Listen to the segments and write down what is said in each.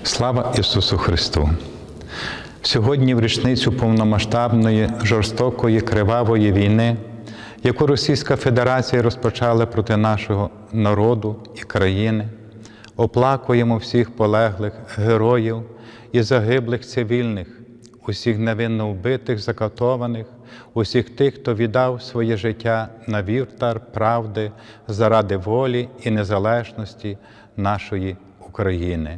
Слава Ісусу Христу! Сьогодні в річницю повномасштабної, жорстокої, кривавої війни, яку Російська Федерація розпочала проти нашого народу і країни, оплакуємо всіх полеглих героїв і загиблих цивільних, усіх невинно вбитих, закатованих, усіх тих, хто віддав своє життя на вівтар правди заради волі і незалежності нашої України.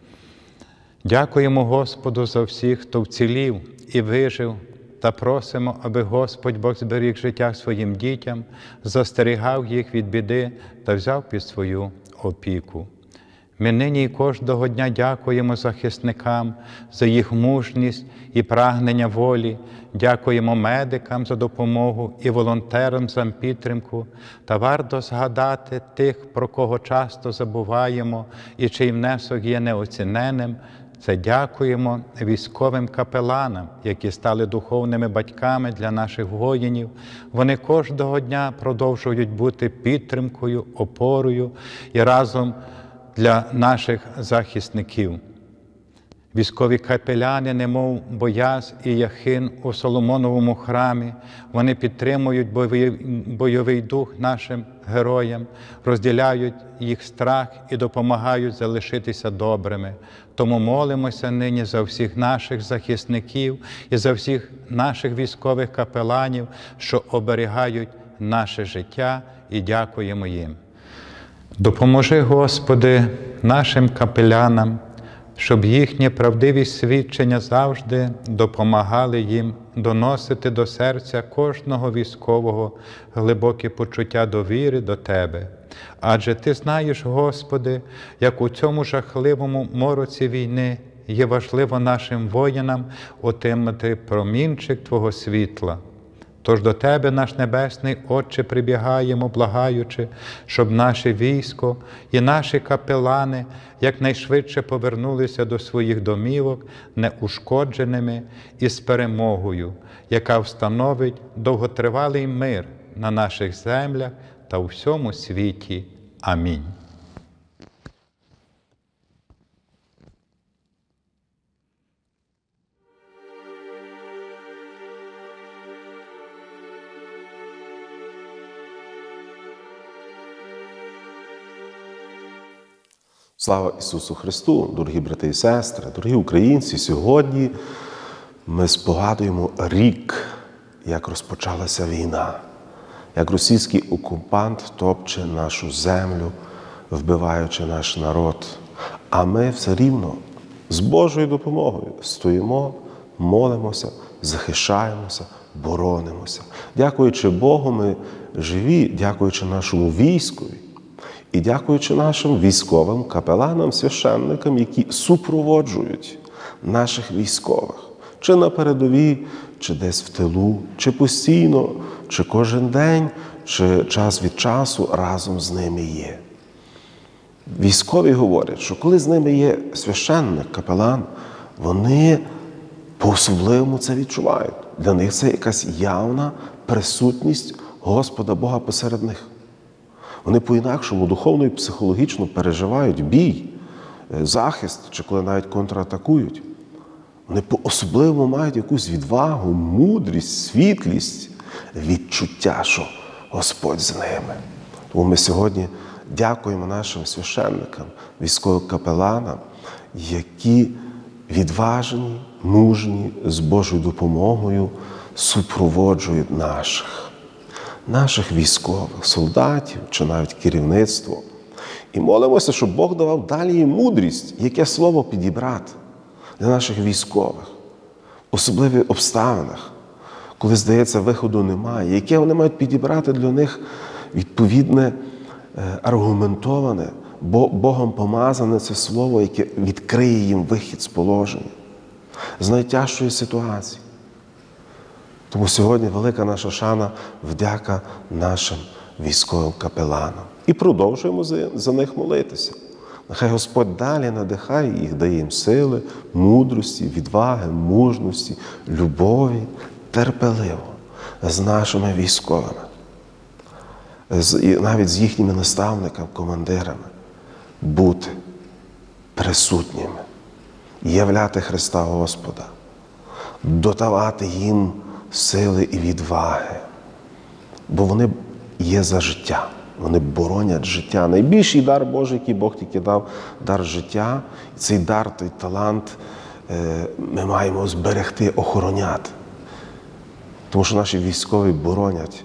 Дякуємо Господу за всіх, хто вцілів і вижив, та просимо, аби Господь Бог зберіг життя своїм дітям, застерігав їх від біди та взяв під свою опіку. Ми нині і кожного дня дякуємо захисникам за їх мужність і прагнення волі, дякуємо медикам за допомогу і волонтерам за підтримку, та варто згадати тих, про кого часто забуваємо і чий внесок є неоціненним. Це дякуємо військовим капеланам, які стали духовними батьками для наших воїнів. Вони кожного дня продовжують бути підтримкою, опорою і разом для наших захисників. Військові капеляни, немов Бояз і Яхин у Соломоновому храмі, вони підтримують бойовий дух нашим героям, розділяють їх страх і допомагають залишитися добрими. Тому молимося нині за всіх наших захисників і за всіх наших військових капеланів, що оберігають наше життя, і дякуємо їм. Допоможи, Господи, нашим капелянам, щоб їхні правдиві свідчення завжди допомагали їм доносити до серця кожного військового глибоке почуття довіри до Тебе. Адже Ти знаєш, Господи, як у цьому жахливому мороці війни є важливо нашим воїнам отримати промінчик Твого світла. Тож до Тебе, наш Небесний Отче, прибігаємо, благаючи, щоб наше військо і наші капелани якнайшвидше повернулися до своїх домівок неушкодженими і з перемогою, яка встановить довготривалий мир на наших землях та у всьому світі. Амінь. Слава Ісусу Христу, дорогі брати і сестри, дорогі українці! Сьогодні ми спогадуємо рік, як розпочалася війна, як російський окупант топче нашу землю, вбиваючи наш народ. А ми все рівно з Божою допомогою стоїмо, молимося, захищаємося, боронимося. Дякуючи Богу, ми живі, дякуючи нашому військові. І дякуючи нашим військовим капеланам, священникам, які супроводжують наших військових, чи на передовій, чи десь в тилу, чи постійно, чи кожен день, чи час від часу разом з ними є. Військові говорять, що коли з ними є священник, капелан, вони по-особливому це відчувають. Для них це якась явна присутність Господа Бога посеред них. Вони по-інакшому духовно і психологічно переживають бій, захист, чи коли навіть контратакують. Вони по-особливому мають якусь відвагу, мудрість, світлість, відчуття, що Господь з ними. Тому ми сьогодні дякуємо нашим священникам, військовим капеланам, які відважні, мужні, з Божою допомогою супроводжують наших військових, солдатів чи навіть керівництво. І молимося, щоб Бог давав далі їм мудрість, яке слово підібрати для наших військових, в особливих обставинах, коли, здається, виходу немає, яке вони мають підібрати для них відповідне, аргументоване, Богом помазане це слово, яке відкриє їм вихід з положення, з найтяжчої ситуації. Тому сьогодні велика наша шана, вдяка нашим військовим капеланам. І продовжуємо за них молитися. Нехай Господь далі надихає їх, дає їм сили, мудрості, відваги, мужності, любові, терпеливо з нашими військовими, навіть з їхніми наставниками, командирами, бути присутніми являти Христа Господа, додавати їм сили і відваги, бо вони є за життя, вони боронять життя. Найбільший дар Божий, який Бог тільки дав, дар життя, і цей дар, той талант ми маємо зберегти, охороняти. Тому що наші військові боронять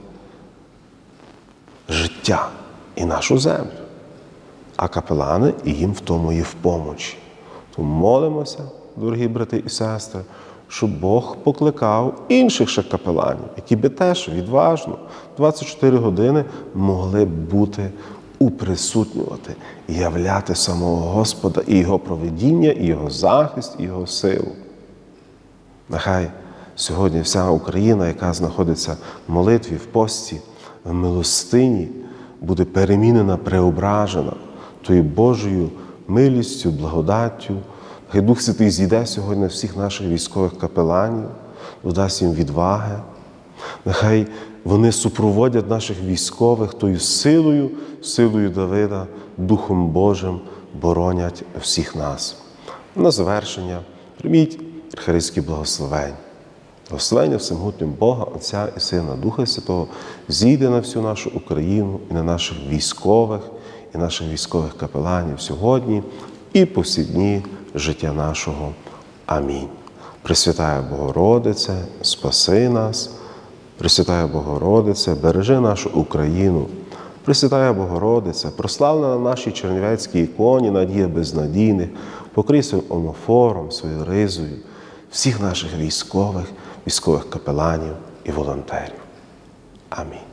життя і нашу землю, а капелани і їм в тому є в помочі. Тому молимося, дорогі брати і сестри, щоб Бог покликав інших ще капеланів, які би теж відважно 24 години могли б бути, уприсутнювати, являти самого Господа і Його провидіння, і Його захист, і Його силу. Нехай сьогодні вся Україна, яка знаходиться в молитві, в пості, в милостині, буде перемінена, преображена тою Божою милістю, благодаттю. Хай Дух Святий зійде сьогодні всіх наших військових капеланів, додасть їм відваги. Нехай вони супроводять наших військових тою силою Давида, Духом Божим боронять всіх нас. На завершення прийміть архиєрейські благословення. Благословення всемогутнього Бога, Отця і Сина, Духа Святого зійде на всю нашу Україну і на наших військових, і наших військових капеланів сьогодні і по всі дні життя нашого. Амінь. Пресвятая Богородице, спаси нас. Пресвятая Богородице, бережи нашу Україну. Пресвятая Богородице, прославлена на нашій чернівецькій іконі, надія безнадійних, покрий своїм омофором, своєю ризою всіх наших військових капеланів і волонтерів. Амінь.